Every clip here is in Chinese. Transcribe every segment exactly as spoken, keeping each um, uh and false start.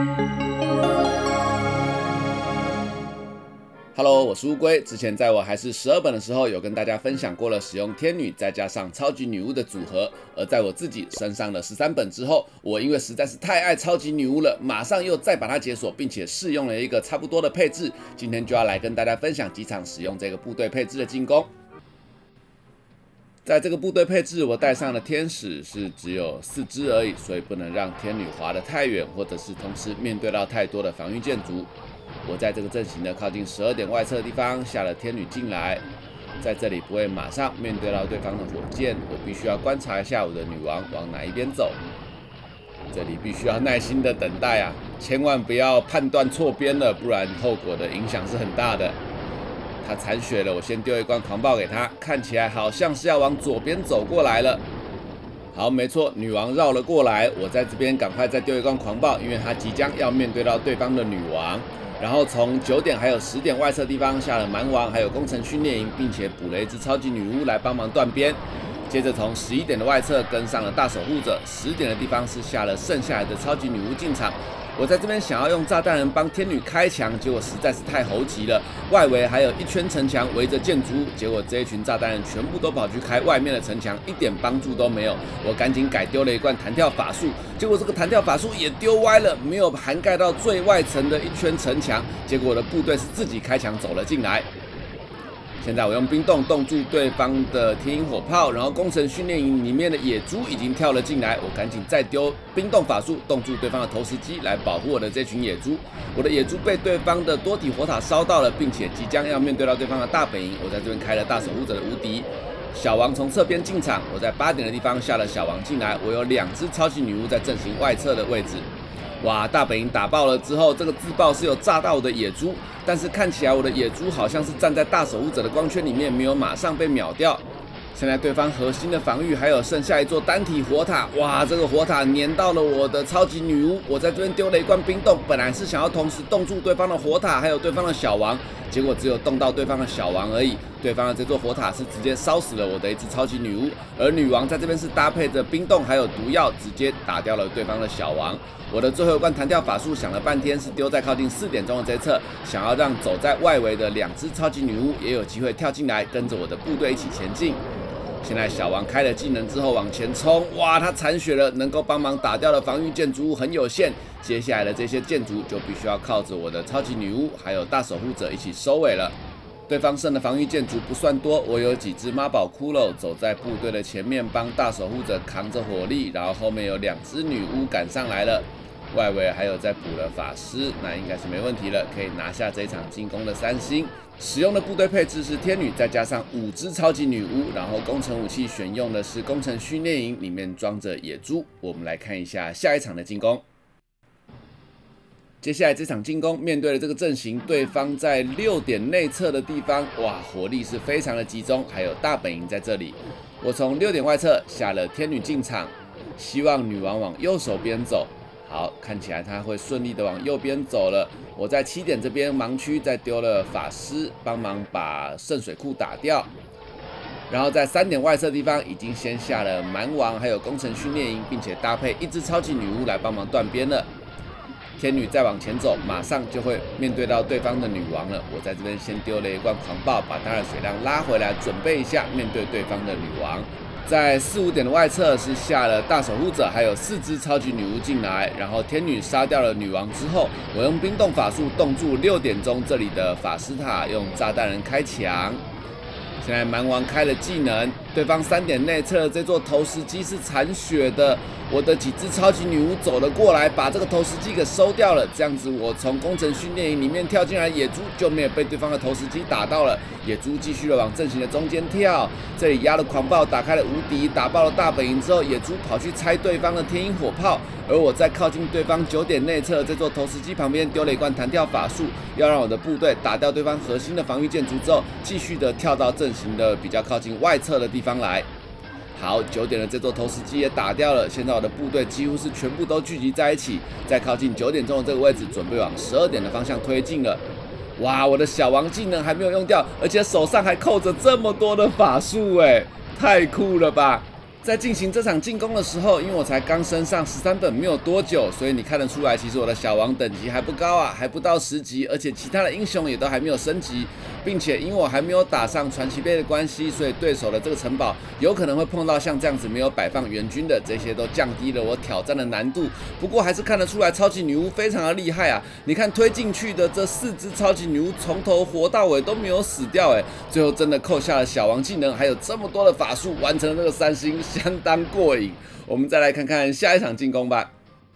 Hello， 我是乌龟。之前在我还是十二本的时候，有跟大家分享过了使用天女再加上超级女巫的组合。而在我自己升上了十三本之后，我因为实在是太爱超级女巫了，马上又再把它解锁，并且试用了一个差不多的配置。今天就要来跟大家分享几场使用这个部队配置的进攻。在这个部队配置，我带上的天使是只有四只而已，所以不能让天女滑得太远，或者是同时面对到太多的防御建筑。我在这个阵型的靠近十二点外侧的地方下了天女进来，在这里不会马上面对到对方的火箭，我必须要观察一下我的女王往哪一边走。这里必须要耐心的等待啊，千万不要判断错边了，不然后果的影响是很大的。他残血了，我先丢一罐狂暴给他，看起来好像是要往左边走过来了。好，没错，女王绕了过来，我在这边赶快再丢一罐狂暴，因为他即将要面对到对方的女王。然后从九点还有十点外侧地方下了蛮王，还有工程训练营，并且补了一只超级女巫来帮忙断边。接着从十一点的外侧跟上了大守护者，十点的地方是下了剩下来的超级女巫进场。我在这边想要用炸弹人帮天女开墙，结果实在是太猴急了。外围还有一圈城墙围着建筑物，结果这一群炸弹人全部都跑去开外面的城墙，一点帮助都没有。我赶紧改丢了一罐弹跳法术，结果这个弹跳法术也丢歪了，没有涵盖到最外层的一圈城墙。结果我的部队是自己开墙走了进来。现在我用冰冻冻住对方的天鹰火炮，然后工程训练营里面的野猪已经跳了进来，我赶紧再丢冰冻法术冻住对方的投石机来保护我的这群野猪。我的野猪被对方的多体火塔烧到了，并且即将要面对到对方的大本营。我在这边开了大守护者的无敌。小王从侧边进场，我在八点的地方下了小王进来，我有两只超级女巫在阵型外侧的位置。哇！大本营打爆了之后，这个自爆是有炸到我的野猪，但是看起来我的野猪好像是站在大守护者的光圈里面，没有马上被秒掉。现在对方核心的防御还有剩下一座单体火塔，哇！这个火塔粘到了我的超级女巫，我在这边丢了一罐冰冻，本来是想要同时冻住对方的火塔还有对方的小王，结果只有冻到对方的小王而已。对方的这座火塔是直接烧死了我的一只超级女巫，而女王在这边是搭配着冰冻还有毒药，直接打掉了对方的小王。我的最后一罐弹跳法术想了半天，是丢在靠近四点钟的这一侧，想要让走在外围的两只超级女巫也有机会跳进来，跟着我的部队一起前进。现在小王开了技能之后往前冲，哇，他残血了，能够帮忙打掉的防御建筑物很有限。接下来的这些建筑就必须要靠着我的超级女巫还有大守护者一起收尾了。对方剩的防御建筑不算多，我有几只妈宝骷髅走在部队的前面，帮大守护者扛着火力，然后后面有两只女巫赶上来了。外围还有再补了法师，那应该是没问题了，可以拿下这一场进攻的三星。使用的部队配置是天女再加上五只超级女巫，然后工程武器选用的是工程训练营，里面装着野猪。我们来看一下下一场的进攻。接下来这场进攻面对了这个阵型，对方在六点内侧的地方，哇，火力是非常的集中，还有大本营在这里。我从六点外侧下了天女进场，希望女王往右手边走。好，看起来他会顺利的往右边走了。我在七点这边盲区再丢了法师，帮忙把圣水库打掉。然后在三点外侧地方已经先下了蛮王，还有工程训练营，并且搭配一只超级女巫来帮忙断边了。天女再往前走，马上就会面对到对方的女王了。我在这边先丢了一罐狂暴，把它的水量拉回来，准备一下面对对方的女王。在四五点的外侧是下了大守护者，还有四只超级女巫进来，然后天女杀掉了女王之后，我用冰冻法术冻住六点钟这里的法师塔，用炸弹人开墙。现在蛮王开了技能，对方三点内侧的这座投石机是残血的，我的几只超级女巫走了过来，把这个投石机给收掉了。这样子，我从工程训练营里面跳进来，野猪就没有被对方的投石机打到了。野猪继续的往阵型的中间跳，这里压了狂暴，打开了无敌，打爆了大本营之后，野猪跑去拆对方的天鹰火炮，而我在靠近对方九点内侧这座投石机旁边丢了一罐弹跳法术，要让我的部队打掉对方核心的防御建筑之后，继续的跳到阵型的比较靠近外侧的地方来。好，九点的这座投石机也打掉了，现在我的部队几乎是全部都聚集在一起，在靠近九点钟的这个位置，准备往十二点的方向推进了。哇，我的小王技能还没有用掉，而且手上还扣着这么多的法术，哎，太酷了吧！ 在进行这场进攻的时候，因为我才刚升上十三本没有多久，所以你看得出来，其实我的小王等级还不高啊，还不到十级，而且其他的英雄也都还没有升级，并且因为我还没有打上传奇杯的关系，所以对手的这个城堡有可能会碰到像这样子没有摆放援军的，这些都降低了我挑战的难度。不过还是看得出来，超级女巫非常的厉害啊！你看推进去的这四只超级女巫，从头活到尾都没有死掉，哎，最后真的扣下了小王技能，还有这么多的法术，完成了这个三星。相当过瘾，我们再来看看下一场进攻吧。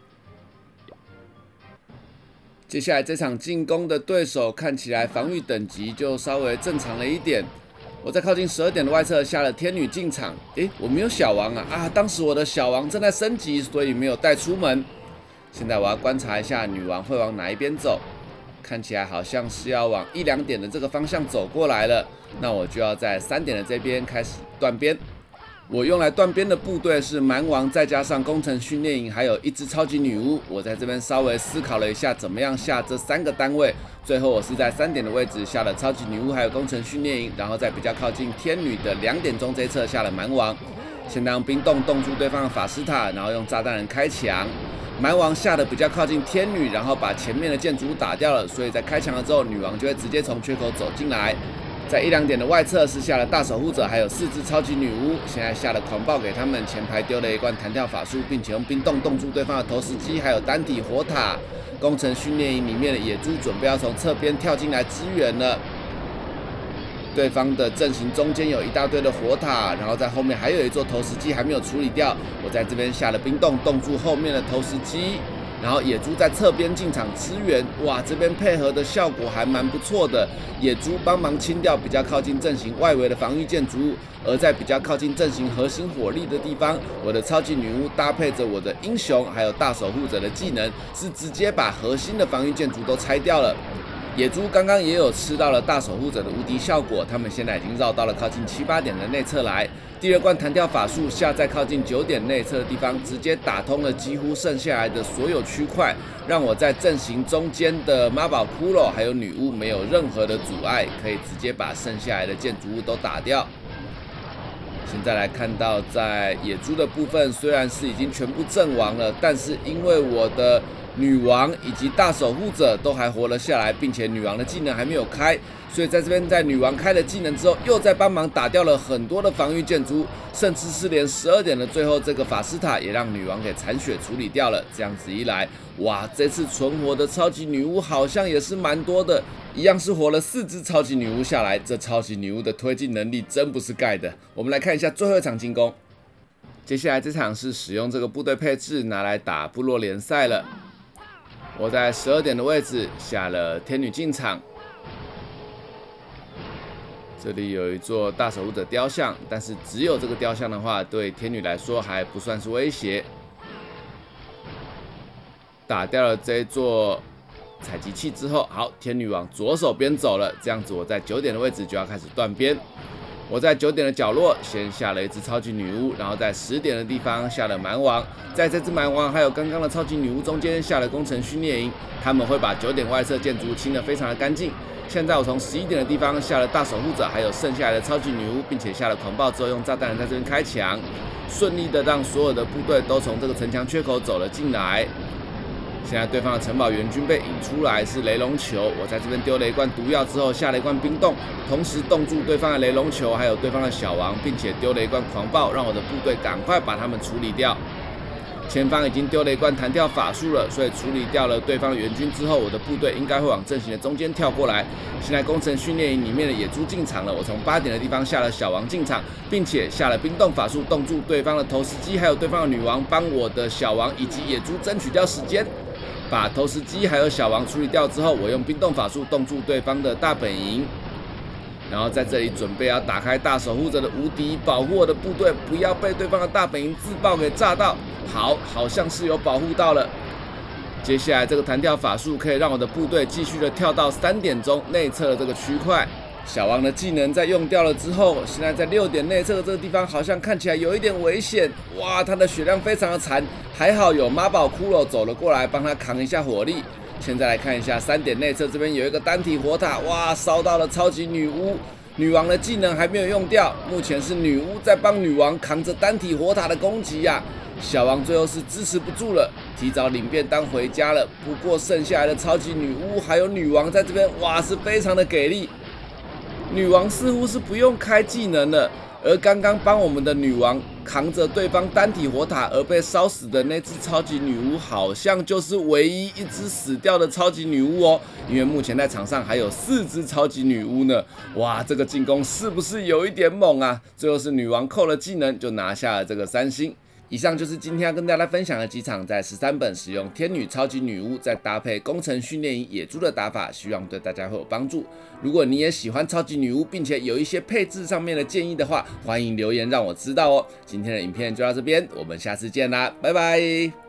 接下来这场进攻的对手看起来防御等级就稍微正常了一点。我在靠近十二点的外侧下了天女进场，诶，我没有小王啊啊！当时我的小王正在升级，所以没有带出门。现在我要观察一下女王会往哪一边走，看起来好像是要往一两点的这个方向走过来了。那我就要在三点的这边开始断边。我用来断边的部队是蛮王，再加上工程训练营，还有一只超级女巫。我在这边稍微思考了一下，怎么样下这三个单位。最后我是在三点的位置下了超级女巫，还有工程训练营，然后在比较靠近天女的两点钟这一侧下了蛮王。先当冰冻冻住对方的法师塔，然后用炸弹人开墙。蛮王下的比较靠近天女，然后把前面的建筑物打掉了，所以在开墙了之后，女王就会直接从缺口走进来。在一两点的外侧是下了大守护者，还有四只超级女巫。现在下了狂暴给他们，前排丢了一罐弹跳法术，并且用冰冻冻住对方的投石机，还有单体火塔。工程训练营里面的野猪准备要从侧边跳进来支援了。对方的阵型中间有一大堆的火塔，然后在后面还有一座投石机还没有处理掉。我在这边下了冰冻冻住后面的投石机。然后野猪在侧边进场支援，哇，这边配合的效果还蛮不错的。野猪帮忙清掉比较靠近阵型外围的防御建筑物，而在比较靠近阵型核心火力的地方，我的超级女巫搭配着我的英雄还有大守护者的技能，是直接把核心的防御建筑都拆掉了。野猪刚刚也有吃到了大守护者的无敌效果，他们现在已经绕到了靠近七八点的内侧来。第二罐弹跳法术下在靠近九点内侧的地方，直接打通了几乎剩下来的所有区块，让我在阵型中间的妈宝骷髅还有女巫没有任何的阻碍，可以直接把剩下来的建筑物都打掉。现在来看到，在野猪的部分虽然是已经全部阵亡了，但是因为我的女王以及大守护者都还活了下来，并且女王的技能还没有开，所以在这边在女王开了技能之后，又在帮忙打掉了很多的防御建筑，甚至是连十二点的最后这个法师塔也让女王给残血处理掉了。这样子一来，哇，这次存活的超级女巫好像也是蛮多的，一样是活了四只超级女巫下来。这超级女巫的推进能力真不是盖的。我们来看一下最后一场进攻。接下来这场是使用这个部队配置拿来打部落联赛了。我在十二点的位置下了天女进场，这里有一座大守护者雕像，但是只有这个雕像的话，对天女来说还不算是威胁。打掉了这一座采集器之后，好，天女往左手边走了，这样子我在九点的位置就要开始断边。我在九点的角落先下了一只超级女巫，然后在十点的地方下了蛮王，在这只蛮王还有刚刚的超级女巫中间下了工程训练营，他们会把九点外侧建筑物清得非常的干净。现在我从十一点的地方下了大守护者，还有剩下来的超级女巫，并且下了狂暴之后用炸弹人在这边开墙，顺利的让所有的部队都从这个城墙缺口走了进来。现在对方的城堡援军被引出来，是雷龙球。我在这边丢了一罐毒药之后，下了一罐冰冻，同时冻住对方的雷龙球，还有对方的小王，并且丢了一罐狂暴，让我的部队赶快把他们处理掉。前方已经丢了一罐弹跳法术了，所以处理掉了对方的援军之后，我的部队应该会往阵型的中间跳过来。现在工程训练营里面的野猪进场了，我从八点的地方下了小王进场，并且下了冰冻法术冻住对方的投石机，还有对方的女王，帮我的小王以及野猪争取掉时间。把投石机还有小王处理掉之后，我用冰冻法术冻住对方的大本营，然后在这里准备要打开大守护者的无敌，保护我的部队不要被对方的大本营自爆给炸到。好，好像是有保护到了。接下来这个弹跳法术可以让我的部队继续的跳到三点钟内侧的这个区块。小王的技能在用掉了之后，现在在六点内侧的这个地方好像看起来有一点危险。哇，他的血量非常的残，还好有妈宝骷髅走了过来帮他扛一下火力。现在来看一下三点内侧这边有一个单体火塔，哇，烧到了超级女巫。 女王的技能还没有用掉，目前是女巫在帮女王扛着单体火塔的攻击呀、啊。小王最后是支持不住了，提早领便当回家了。不过剩下来的超级女巫还有女王在这边，哇，是非常的给力。女王似乎是不用开技能了，而刚刚帮我们的女王扛着对方单体火塔而被烧死的那只超级女巫，好像就是唯一一只死掉的超级女巫哦。因为目前在场上还有四只超级女巫呢。哇，这个进攻是不是有一点猛啊？最后是女王扣了技能，就拿下了这个三星。以上就是今天要跟大家分享的几场在十三本使用天女超级女巫，再搭配工程训练营野猪的打法，希望对大家会有帮助。如果你也喜欢超级女巫，并且有一些配置上面的建议的话，欢迎留言让我知道哦。今天的影片就到这边，我们下次见啦，拜拜。